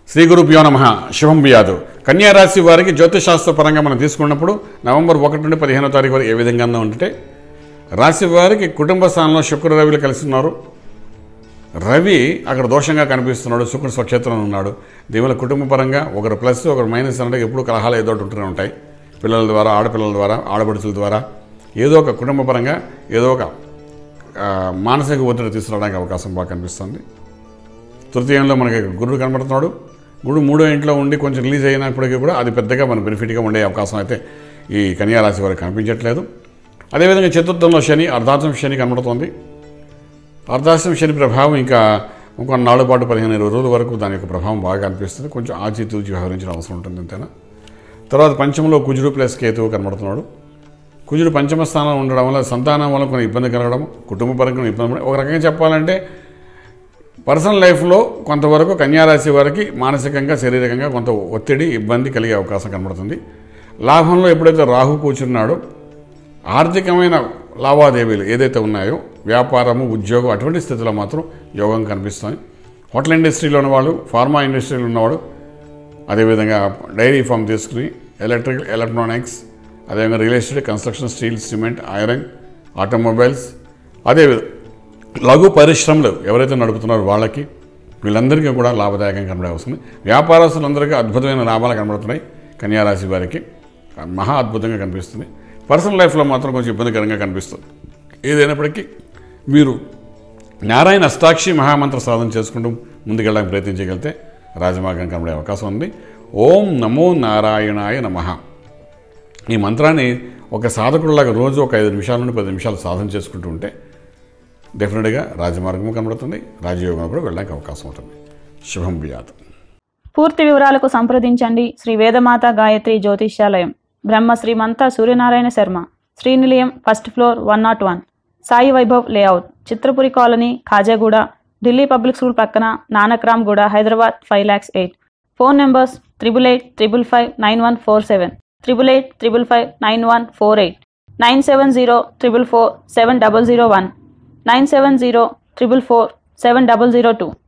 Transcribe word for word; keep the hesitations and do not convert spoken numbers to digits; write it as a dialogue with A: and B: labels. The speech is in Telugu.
A: శ్రీ గురుభ్యో నమః. శుభం బియాదు. కన్యా రాశి వారికి జ్యోతిషాస్త్ర పరంగా మనం తీసుకున్నప్పుడు నవంబర్ ఒకటి నుండి పదిహేనో తారీఖు వరకు ఏ విధంగా ఉంటే రాశి వారికి కుటుంబ స్థానంలో శుక్ర రవిలు కలిసి ఉన్నారు. రవి అక్కడ దోషంగా కనిపిస్తున్నాడు, శుక్రుడు స్వక్షేత్రంలో ఉన్నాడు. దీనివల్ల కుటుంబ పరంగా ఒకరు ప్లస్ ఒకరు మైనస్ అంటే ఎప్పుడు కలహాలు ఏదో ఉంటూనే ఉంటాయి. పిల్లల ద్వారా, ఆడపిల్లల ద్వారా, ఆడపడుచుల ద్వారా ఏదో ఒక కుటుంబ పరంగా ఏదో ఒక మానసిక ఒత్తిడి తీసుకురావడానికి అవకాశం బాగా కనిపిస్తుంది. తృతీయంలో మనకి గురుడు కనబడుతున్నాడు. గురుడు మూడో ఇంట్లో ఉండి కొంచెం రిలీజ్ అయినప్పటికీ కూడా అది పెద్దగా మన బెనిఫిట్గా ఉండే అవకాశం అయితే ఈ కన్యా రాశి వారికి కనిపించట్లేదు. అదేవిధంగా చతుర్థంలో శని, అర్ధాష్టమ శని కనబడుతోంది. అర్ధాష్టమ శని ప్రభావం ఇంకా ఇంకొక నాలుగు పాటు పదిహేను ఇరవై రోజుల వరకు దాని యొక్క ప్రభావం బాగా కనిపిస్తుంది. కొంచెం ఆచితూచి వ్యవహరించిన అవసరం ఉంటుంది అంతేనా. తర్వాత పంచమంలో కుజుడు ప్లస్ కేతువు కనబడుతున్నాడు. కుజుడు పంచమ స్థానంలో ఉండడం వల్ల సంతానం వల్ల కొన్ని ఇబ్బంది కలగడం, కుటుంబ పరంగా ఇబ్బంది. ఒక రకంగా చెప్పాలంటే పర్సనల్ లైఫ్లో కొంతవరకు కన్యారాశి వారికి మానసికంగా, శారీరకంగా కొంత ఒత్తిడి, ఇబ్బంది కలిగే అవకాశం కనబడుతుంది. లాభంలో ఎప్పుడైతే రాహు కూర్చున్నాడో ఆర్థికమైన లావాదేవీలు ఏదైతే ఉన్నాయో వ్యాపారము, ఉద్యోగం అటువంటి స్థితిలో మాత్రం యోగం కనిపిస్తుంది. హోటల్ ఇండస్ట్రీలో ఉన్నవాళ్ళు, ఫార్మా ఇండస్ట్రీలో ఉన్నవాడు, అదేవిధంగా డైరీ ఫామ్ తీసుకుని ఎలక్ట్రికల్, ఎలక్ట్రానిక్స్, అదేవిధంగా real estate, construction, steel, cement, iron, automobiles, అదేవిధంగా లఘు పరిశ్రమలు ఎవరైతే నడుపుతున్నారో వాళ్ళకి, వీళ్ళందరికీ కూడా లాభదాయకంగా కనబడే వస్తుంది. వ్యాపారస్తులందరికీ అద్భుతమైన లాభాలు కనబడుతున్నాయి. కన్యారాశి వారికి మహా అద్భుతంగా కనిపిస్తుంది. పర్సనల్ లైఫ్లో మాత్రం కొంచెం ఇబ్బందికరంగా కనిపిస్తుంది. ఏదైనప్పటికీ మీరు నారాయణ అష్టాక్షి మహామంత్ర సాధన చేసుకుంటూ ముందుకెళ్ళడానికి ప్రయత్నించగలిగితే రాజమార్గం కనబడే అవకాశం ఉంది. ఓం నమో నారాయణాయ నమః. ఈ మంత్రాన్ని ఒక సాధకుడిలాగా రోజు ఒక ఐదు నిమిషాల నుండి పది నిమిషాలు సాధన చేసుకుంటూ ఉంటే డెఫినెట్గా రాజమార్గం కనబడుతుంది. రాజయోగం కూడా వెళ్ళడానికి అవకాశం ఉంటుంది. శుభం బియాత్.
B: పూర్తి వివరాలకు సంప్రదించండి Shri Vedamata Gayatri Jyotishyalayam, Brahma Srimantha Suryanarayana Sharma, Srinilayam, first floor, one naught one, Sai Vaibhav layout, Chitrapuri colony, Khajaguda, Delhi public school పక్కన, Nanakramguda, Hyderabad five lakhs eight. Phone numbers triple eight triple five nine one four seven, triple eight triple five nine one four eight, nine seven zero triple four seven double zero one, nine seven zero triple four seven double zero two.